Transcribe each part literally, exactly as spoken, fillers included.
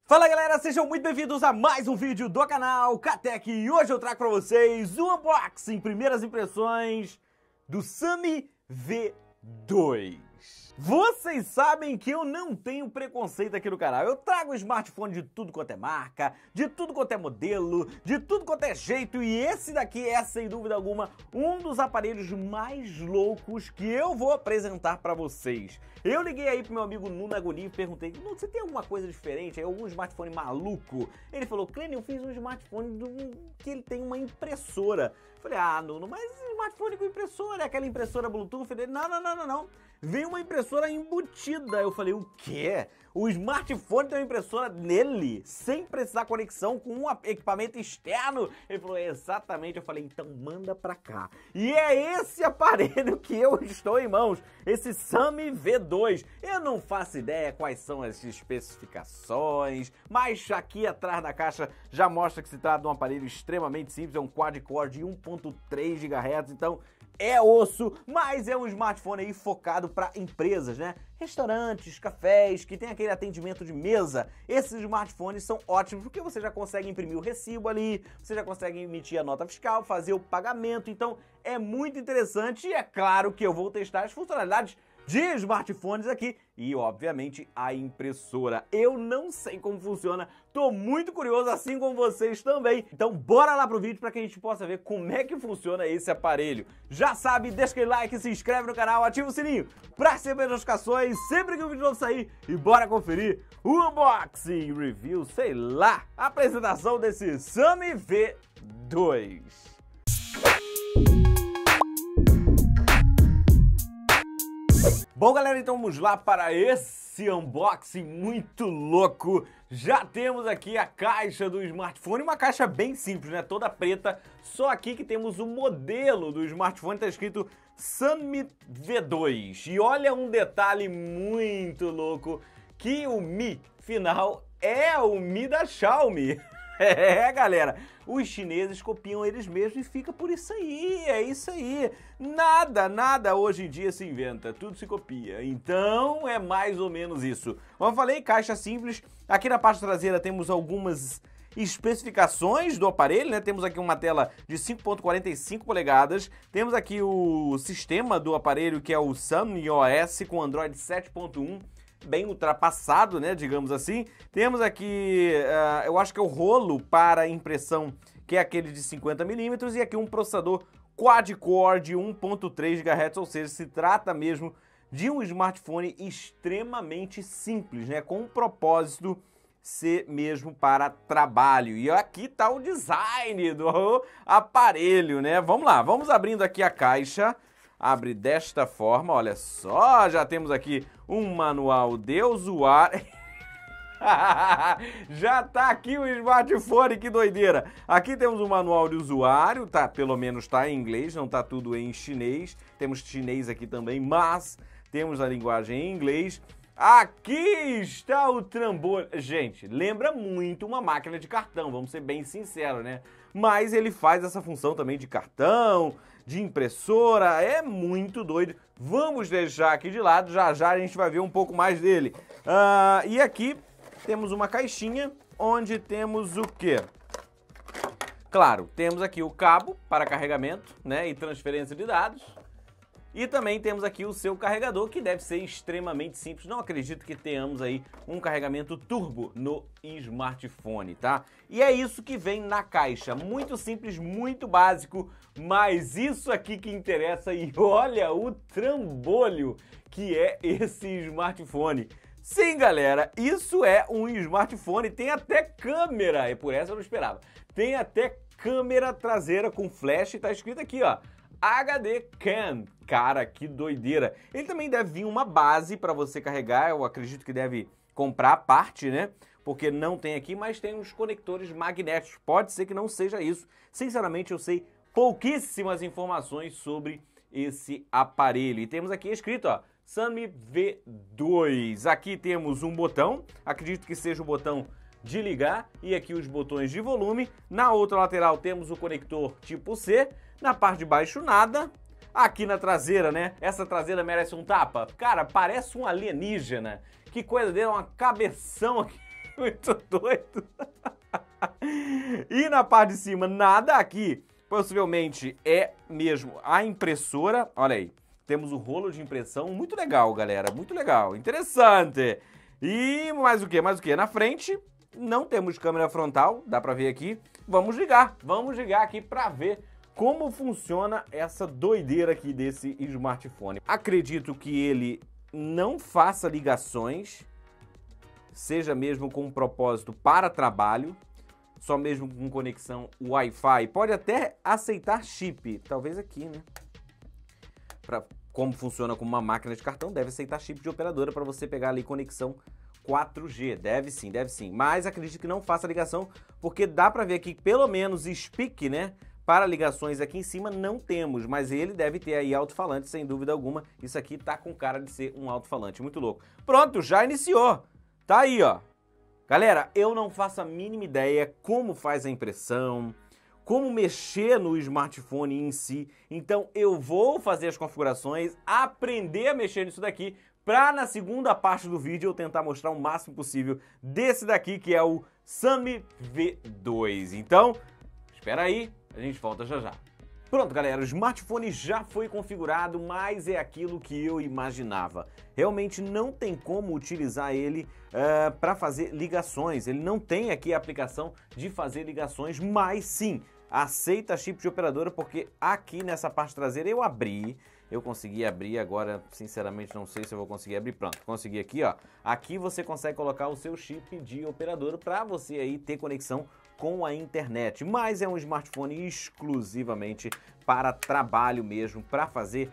Fala galera, sejam muito bem-vindos a mais um vídeo do canal Katec e hoje eu trago pra vocês um unboxing, primeiras impressões do Sami V dois. Vocês sabem que eu não tenho preconceito aqui no canal, eu trago smartphone de tudo quanto é marca, de tudo quanto é modelo, de tudo quanto é jeito e esse daqui é sem dúvida alguma um dos aparelhos mais loucos que eu vou apresentar pra vocês. Eu liguei aí pro meu amigo Nuno Agoni e perguntei, Nuno, você tem alguma coisa diferente, algum smartphone maluco? Ele falou, Clênio, eu fiz um smartphone do... que ele tem uma impressora. Eu falei, ah, Nuno, mas smartphone com impressora, é aquela impressora Bluetooth? Ele, não, não, não, não, não. Veio uma impressora embutida. Eu falei, o quê? O smartphone tem uma impressora nele, sem precisar conexão com um equipamento externo? Ele falou, exatamente. Eu falei, então manda pra cá. E é esse aparelho que eu estou em mãos, esse Sami V dois. Eu não faço ideia quais são as especificações, mas aqui atrás da caixa já mostra que se trata de um aparelho extremamente simples, é um quad-core de um ponto três gigahertz, então é osso, mas é um smartphone aí focado para empresas, né? Restaurantes, cafés, que tem aquele atendimento de mesa. Esses smartphones são ótimos porque você já consegue imprimir o recibo ali, você já consegue emitir a nota fiscal, fazer o pagamento, então é muito interessante e é claro que eu vou testar as funcionalidades de smartphones aqui e, obviamente, a impressora. Eu não sei como funciona, tô muito curioso, assim como vocês também. Então, bora lá pro vídeo para que a gente possa ver como é que funciona esse aparelho. Já sabe, deixa aquele like, se inscreve no canal, ativa o sininho para receber notificações sempre que o vídeo novo sair e bora conferir o unboxing, review, sei lá, a apresentação desse Sami V dois. Bom galera, então vamos lá para esse unboxing muito louco. Já temos aqui a caixa do smartphone, uma caixa bem simples, né? Toda preta, só aqui que temos o modelo do smartphone, tá escrito Sami V dois. E olha um detalhe muito louco, que o Mi final é o Mi da Xiaomi. É, galera, os chineses copiam eles mesmos e fica por isso aí, é isso aí. Nada, nada hoje em dia se inventa, tudo se copia. Então é mais ou menos isso. Como eu falei, caixa simples. Aqui na parte traseira temos algumas especificações do aparelho, né? Temos aqui uma tela de cinco ponto quarenta e cinco polegadas. Temos aqui o sistema do aparelho que é o SamOS com Android sete ponto um. Bem ultrapassado, né, digamos assim. Temos aqui, uh, eu acho que é o rolo para impressão, que é aquele de cinquenta milímetros, e aqui um processador quad-core de um ponto três gigahertz, ou seja, se trata mesmo de um smartphone extremamente simples, né, com um propósito ser mesmo para trabalho. E aqui está o design do aparelho, né? Vamos lá, vamos abrindo aqui a caixa. Abre desta forma, olha só, já temos aqui um manual de usuário. Já tá aqui o smartphone, que doideira. Aqui temos o manual de usuário, tá, pelo menos tá em inglês, não tá tudo em chinês. Temos chinês aqui também, mas temos a linguagem em inglês. Aqui está o trambolho. Gente, lembra muito uma máquina de cartão, vamos ser bem sinceros, né? Mas ele faz essa função também de cartão, de impressora, é muito doido. Vamos deixar aqui de lado, já já a gente vai ver um pouco mais dele. Uh, e aqui temos uma caixinha onde temos o quê? Claro, temos aqui o cabo para carregamento, né, e transferência de dados. E também temos aqui o seu carregador, que deve ser extremamente simples. Não acredito que tenhamos aí um carregamento turbo no smartphone, tá? E é isso que vem na caixa. Muito simples, muito básico, mas isso aqui que interessa. E olha o trambolho que é esse smartphone. Sim, galera, isso é um smartphone. Tem até câmera, e por essa eu não esperava. Tem até câmera traseira com flash, tá escrito aqui, ó. H D Cam, cara, que doideira. Ele também deve vir uma base para você carregar, eu acredito que deve comprar a parte, né? Porque não tem aqui, mas tem uns conectores magnéticos. Pode ser que não seja isso. Sinceramente, eu sei pouquíssimas informações sobre esse aparelho. E temos aqui escrito, ó, Sami V dois. Aqui temos um botão, acredito que seja o botão de ligar, e aqui os botões de volume. Na outra lateral temos o conector tipo C. Na parte de baixo nada. Aqui na traseira, né? Essa traseira merece um tapa. Cara, parece um alienígena. Que coisa dele, uma cabeção aqui. Muito doido. E na parte de cima, nada aqui. Possivelmente é mesmo a impressora. Olha aí, temos o rolo de impressão. Muito legal, galera, muito legal, interessante. E mais o que? Mais o que? Na frente não temos câmera frontal, dá pra ver aqui. Vamos ligar, vamos ligar aqui pra ver como funciona essa doideira aqui desse smartphone. Acredito que ele não faça ligações, seja mesmo com um propósito para trabalho, só mesmo com conexão Wi-Fi. Pode até aceitar chip, talvez aqui, né? Pra, como funciona como uma máquina de cartão, deve aceitar chip de operadora para você pegar ali conexão quatro G. Deve sim, deve sim. Mas acredito que não faça ligação, porque dá para ver aqui que pelo menos speak, né? Para ligações aqui em cima não temos, mas ele deve ter aí alto-falante, sem dúvida alguma. Isso aqui tá com cara de ser um alto-falante, muito louco. Pronto, já iniciou. Tá aí, ó. Galera, eu não faço a mínima ideia como faz a impressão, como mexer no smartphone em si. Então eu vou fazer as configurações, aprender a mexer nisso daqui, para na segunda parte do vídeo eu tentar mostrar o máximo possível desse daqui, que é o Sami V dois. Então, espera aí, a gente volta já já. Pronto, galera, o smartphone já foi configurado, mas é aquilo que eu imaginava. Realmente não tem como utilizar ele uh, para fazer ligações. Ele não tem aqui a aplicação de fazer ligações, mas sim, aceita chip de operadora, porque aqui nessa parte traseira eu abri, eu consegui abrir, agora sinceramente não sei se eu vou conseguir abrir. Pronto, consegui aqui, ó. Aqui você consegue colocar o seu chip de operadora para você aí ter conexão com a internet, mas é um smartphone exclusivamente para trabalho mesmo, para fazer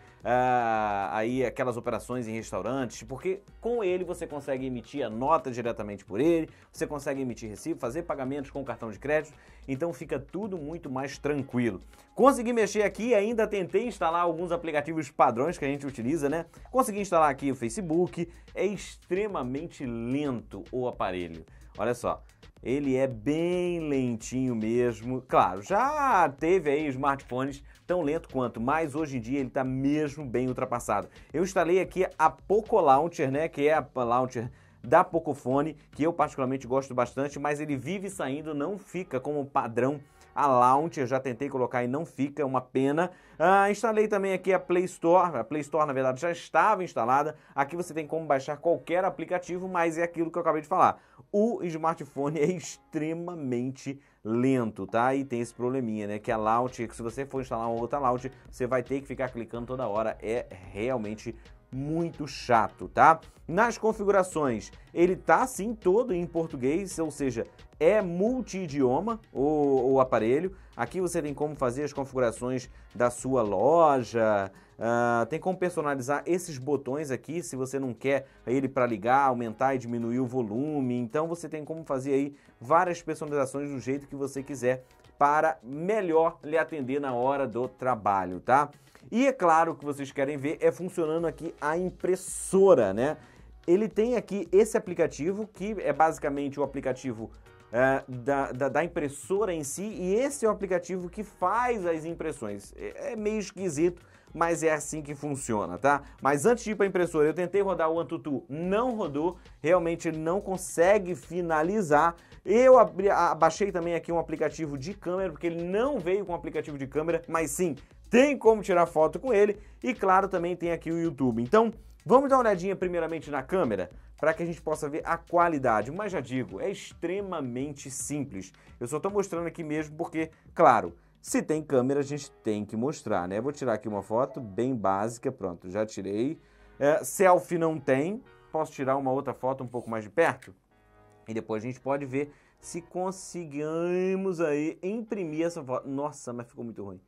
uh, aí aquelas operações em restaurantes, porque com ele você consegue emitir a nota diretamente por ele, você consegue emitir recibo, fazer pagamentos com cartão de crédito, então fica tudo muito mais tranquilo. Consegui mexer aqui, ainda tentei instalar alguns aplicativos padrões que a gente utiliza, né? Consegui instalar aqui o Facebook, é extremamente lento o aparelho, olha só. Ele é bem lentinho mesmo. Claro, já teve aí smartphones tão lento quanto, mas hoje em dia ele está mesmo bem ultrapassado. Eu instalei aqui a Poco Launcher, né, que é a Launcher da Pocophone, que eu particularmente gosto bastante, mas ele vive saindo, não fica como padrão a Launcher, já tentei colocar e não fica, é uma pena. Ah, instalei também aqui a Play Store, a Play Store na verdade já estava instalada. Aqui você tem como baixar qualquer aplicativo, mas é aquilo que eu acabei de falar. O smartphone é extremamente lento, tá? E tem esse probleminha, né? Que a Launcher, que se você for instalar uma outra Launcher, você vai ter que ficar clicando toda hora, é realmente muito chato, tá? Nas configurações, ele tá sim todo em português, ou seja, é multi-idioma o, o aparelho. Aqui você tem como fazer as configurações da sua loja, uh, tem como personalizar esses botões aqui, se você não quer ele para ligar, aumentar e diminuir o volume. Então você tem como fazer aí várias personalizações do jeito que você quiser para melhor lhe atender na hora do trabalho, tá? E é claro, o que vocês querem ver é funcionando aqui a impressora, né? Ele tem aqui esse aplicativo, que é basicamente o aplicativo é, da, da, da impressora em si, e esse é o aplicativo que faz as impressões. É, é meio esquisito, mas é assim que funciona, tá? Mas antes de ir para a impressora, eu tentei rodar o Antutu, não rodou, realmente ele não consegue finalizar. Eu abri, baixei também aqui um aplicativo de câmera, porque ele não veio com aplicativo de câmera, mas sim, tem como tirar foto com ele, e claro, também tem aqui o YouTube. Então, vamos dar uma olhadinha primeiramente na câmera, para que a gente possa ver a qualidade. Mas já digo, é extremamente simples. Eu só estou mostrando aqui mesmo porque, claro, se tem câmera a gente tem que mostrar, né? Vou tirar aqui uma foto bem básica, pronto, já tirei. É, selfie não tem, posso tirar uma outra foto um pouco mais de perto? E depois a gente pode ver se conseguimos aí imprimir essa foto. Nossa, mas ficou muito ruim.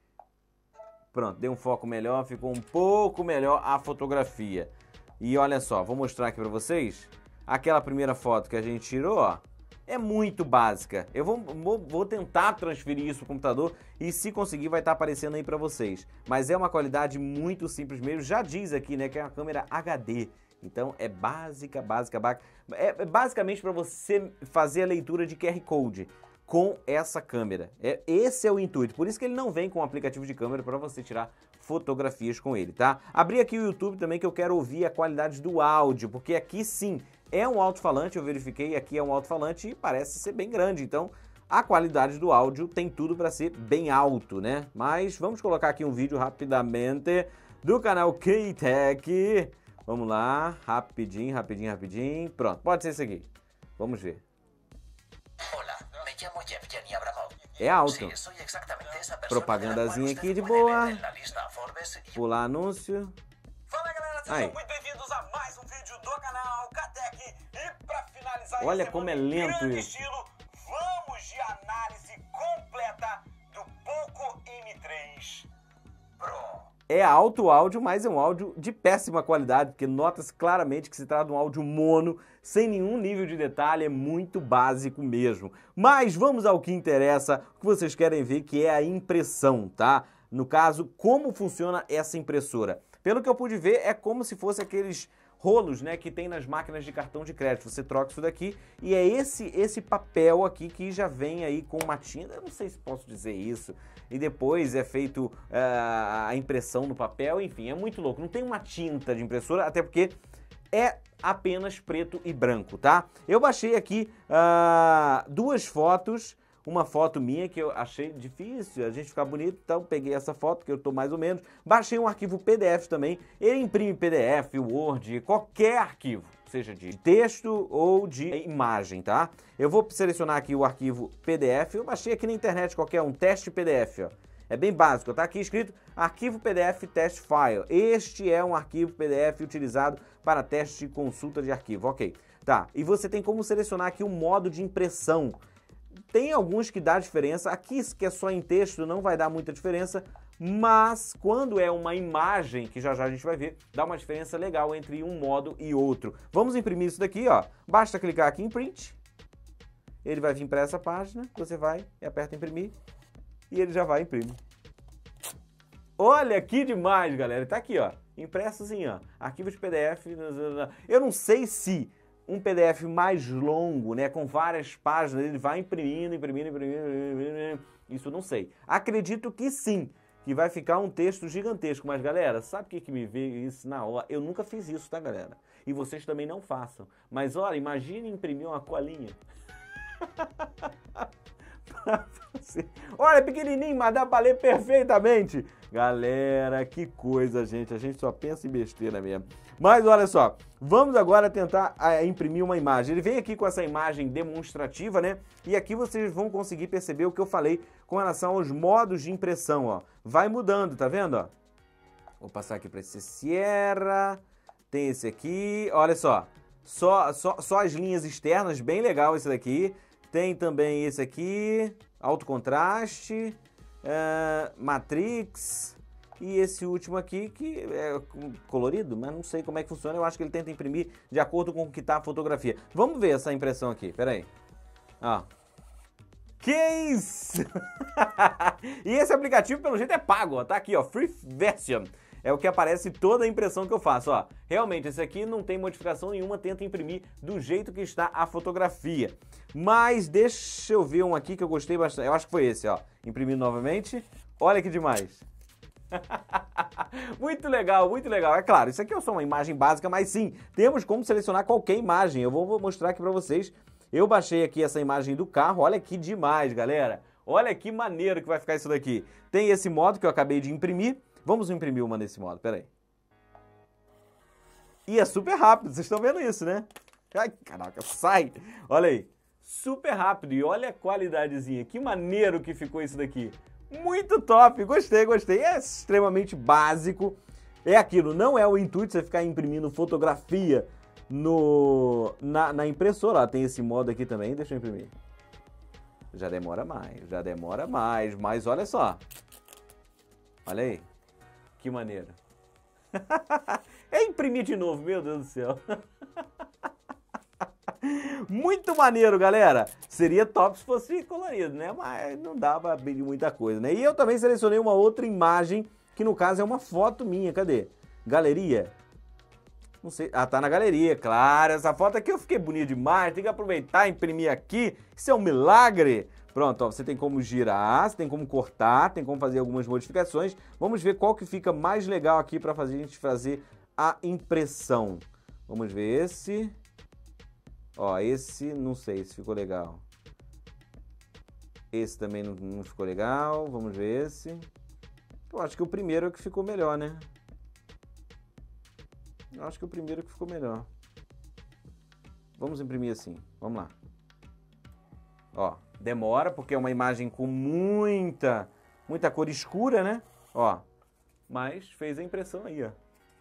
Pronto, deu um foco melhor, ficou um pouco melhor a fotografia. E olha só, vou mostrar aqui pra vocês. Aquela primeira foto que a gente tirou, ó, é muito básica. Eu vou, vou, vou tentar transferir isso pro computador e se conseguir vai estar aparecendo aí pra vocês. Mas é uma qualidade muito simples mesmo. Já diz aqui, né, que é uma câmera H D. Então é básica, básica, básica. É basicamente para você fazer a leitura de Q R Code com essa câmera. É, esse é o intuito, por isso que ele não vem com um aplicativo de câmera para você tirar fotografias com ele, tá? Abri aqui o YouTube também que eu quero ouvir a qualidade do áudio, porque aqui sim É um alto-falante, eu verifiquei, aqui é um alto-falante e parece ser bem grande, então a qualidade do áudio tem tudo para ser bem alto, né? Mas vamos colocar aqui um vídeo rapidamente do canal K-Tech. Vamos lá, rapidinho, rapidinho, rapidinho. Pronto, pode ser esse aqui. Vamos ver. Olá, me chamo Yevgeny Abramov. É alto. Sí, soy exactamente esa persona Propagandazinha de la cual aqui de usted puede boa. ver en la lista Forbes y- Pular anúncio. Fala galera, sejam Aí. muito bem-vindos a mais um vídeo do canal K-Tech. E pra finalizar Olha esse como é semana em lento grande isso. estilo, vamos de análise completa do Poco M três Pro. É alto áudio, mas é um áudio de péssima qualidade, porque nota-se claramente que se trata de um áudio mono, sem nenhum nível de detalhe, é muito básico mesmo. Mas vamos ao que interessa, o que vocês querem ver, que é a impressão, tá? No caso, como funciona essa impressora. Pelo que eu pude ver, é como se fosse aqueles rolos, né, que tem nas máquinas de cartão de crédito. Você troca isso daqui e é esse esse papel aqui que já vem aí com uma tinta, eu não sei se posso dizer isso, e depois é feito uh, a impressão no papel, enfim, é muito louco. Não tem uma tinta de impressora, até porque é apenas preto e branco, tá? Eu baixei aqui uh, duas fotos. Uma foto minha que eu achei difícil a gente ficar bonito, então peguei essa foto que eu tô mais ou menos. Baixei um arquivo P D F também. Ele imprime P D F, Word, qualquer arquivo, seja de texto ou de imagem, tá? Eu vou selecionar aqui o arquivo P D F. Eu baixei aqui na internet qualquer um, teste P D F, ó. É bem básico, tá aqui escrito arquivo P D F test file. Este é um arquivo P D F utilizado para teste e consulta de arquivo, ok. Tá, e você tem como selecionar aqui o modo de impressão. Tem alguns que dá diferença, aqui que é só em texto não vai dar muita diferença, mas quando é uma imagem, que já já a gente vai ver, dá uma diferença legal entre um modo e outro. Vamos imprimir isso daqui, ó. Basta clicar aqui em print, ele vai vir para essa página, você vai e aperta imprimir e ele já vai imprimir. Olha que demais, galera, tá aqui, ó, impressozinho, ó, arquivos P D F, eu não sei se um P D F mais longo, né, com várias páginas, ele vai imprimindo, imprimindo, imprimindo, imprimindo, isso eu não sei. Acredito que sim, que vai ficar um texto gigantesco, mas galera, sabe o que, que me veio isso na hora? Eu nunca fiz isso, tá galera? E vocês também não façam. Mas olha, imagine imprimir uma colinha. Olha, pequenininho, mas dá pra ler perfeitamente. Galera, que coisa, gente. A gente só pensa em besteira mesmo. Mas olha só, vamos agora tentar a, imprimir uma imagem. Ele vem aqui com essa imagem demonstrativa, né? E aqui vocês vão conseguir perceber o que eu falei com relação aos modos de impressão, ó. Vai mudando, tá vendo, ó? Vou passar aqui para esse Sierra. Tem esse aqui, olha só. Só, só, só as linhas externas, bem legal esse daqui. Tem também esse aqui, alto contraste, uh, Matrix e esse último aqui que é colorido, mas não sei como é que funciona. Eu acho que ele tenta imprimir de acordo com o que está a fotografia. Vamos ver essa impressão aqui, peraí. Ó. Que isso? E esse aplicativo, pelo jeito, é pago, ó. Tá aqui, ó, Free Version. É o que aparece toda a impressão que eu faço, ó. Realmente, esse aqui não tem modificação nenhuma, tenta imprimir do jeito que está a fotografia. Mas deixa eu ver um aqui que eu gostei bastante. Eu acho que foi esse, ó. Imprimir novamente. Olha que demais. Muito legal, muito legal. É claro, isso aqui é só uma imagem básica, mas sim, temos como selecionar qualquer imagem. Eu vou mostrar aqui pra vocês. Eu baixei aqui essa imagem do carro. Olha que demais, galera. Olha que maneiro que vai ficar isso daqui. Tem esse modo que eu acabei de imprimir. Vamos imprimir uma nesse modo, peraí. E é super rápido, vocês estão vendo isso, né? Ai, caraca, sai! Olha aí, super rápido e olha a qualidadezinha. Que maneiro que ficou isso daqui. Muito top, gostei, gostei. É extremamente básico. É aquilo, não é o intuito você ficar imprimindo fotografia no, na, na impressora. Ó, tem esse modo aqui também, deixa eu imprimir. Já demora mais, já demora mais, mas olha só. Olha aí. Que maneiro. É imprimir de novo, meu Deus do céu. Muito maneiro, galera. Seria top se fosse colorido, né? Mas não dá pra abrir muita coisa, né? E eu também selecionei uma outra imagem, que no caso é uma foto minha. Cadê? Galeria? Não sei. Ah, tá na galeria, claro. Essa foto aqui eu fiquei bonito demais. Tem que aproveitar e imprimir aqui. Isso é um milagre. Pronto, ó, você tem como girar, você tem como cortar, tem como fazer algumas modificações. Vamos ver qual que fica mais legal aqui para fazer a gente fazer a impressão. Vamos ver esse. Ó, esse não sei se ficou legal. Esse também não, não ficou legal. Vamos ver esse. Eu acho que o primeiro é o que ficou melhor, né? Eu acho que o primeiro é o que ficou melhor. Vamos imprimir assim. Vamos lá. Ó, demora porque é uma imagem com muita, muita cor escura, né? Ó, mas fez a impressão aí, ó.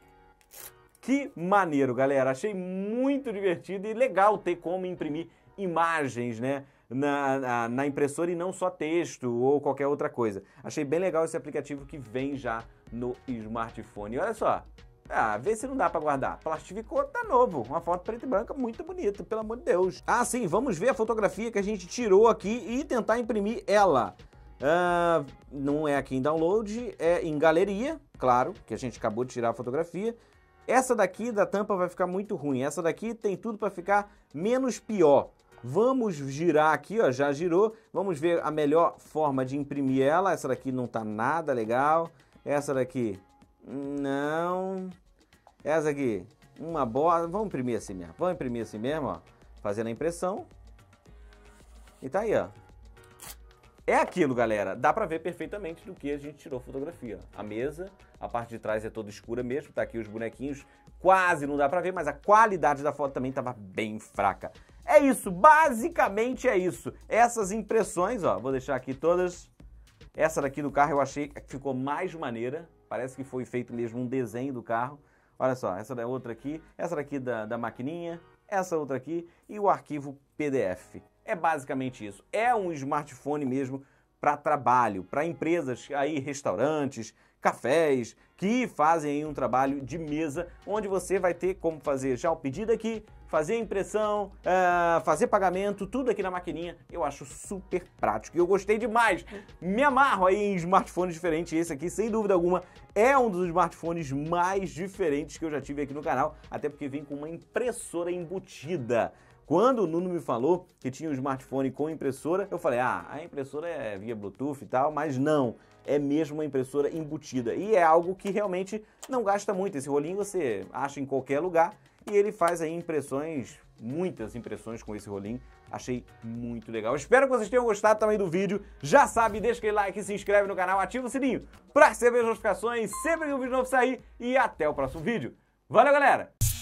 Que maneiro, galera. Achei muito divertido e legal ter como imprimir imagens, né? Na, na, na impressora e não só texto ou qualquer outra coisa. Achei bem legal esse aplicativo que vem já no smartphone. E olha só, ah, vê se não dá pra guardar. Plastificou, tá novo. Uma foto preta e branca muito bonita, pelo amor de Deus. Ah, sim, vamos ver a fotografia que a gente tirou aqui e tentar imprimir ela. Ah, não é aqui em download, é em galeria, claro, que a gente acabou de tirar a fotografia. Essa daqui da tampa vai ficar muito ruim. Essa daqui tem tudo para ficar menos pior. Vamos girar aqui, ó, já girou. Vamos ver a melhor forma de imprimir ela. Essa daqui não tá nada legal. Essa daqui, não. Essa aqui, uma bola. Vamos imprimir assim mesmo. Vamos imprimir assim mesmo, ó. Fazendo a impressão. E tá aí, ó. É aquilo, galera. Dá pra ver perfeitamente do que a gente tirou fotografia. A mesa, a parte de trás é toda escura mesmo. Tá aqui os bonequinhos. Quase não dá pra ver, mas a qualidade da foto também tava bem fraca. É isso, basicamente é isso. Essas impressões, ó, vou deixar aqui todas. Essa daqui do carro eu achei que ficou mais maneira. Parece que foi feito mesmo um desenho do carro. Olha só, essa da outra aqui, essa daqui da, da maquininha, essa outra aqui e o arquivo P D F. É basicamente isso. É um smartphone mesmo para trabalho, para empresas aí, restaurantes, cafés, que fazem aí um trabalho de mesa, onde você vai ter como fazer já o pedido aqui, fazer a impressão, uh, fazer pagamento, tudo aqui na maquininha. Eu acho super prático e eu gostei demais. Me amarro aí em smartphones diferentes. Esse aqui, sem dúvida alguma, é um dos smartphones mais diferentes que eu já tive aqui no canal, até porque vem com uma impressora embutida. Quando o Nuno me falou que tinha um smartphone com impressora, eu falei, ah, a impressora é via Bluetooth e tal, mas não, é mesmo uma impressora embutida. E é algo que realmente não gasta muito. Esse rolinho você acha em qualquer lugar e ele faz aí impressões, muitas impressões com esse rolinho. Achei muito legal. Espero que vocês tenham gostado também do vídeo. Já sabe, deixa aquele like, se inscreve no canal, ativa o sininho para receber as notificações sempre que um vídeo novo sair e até o próximo vídeo. Valeu, galera!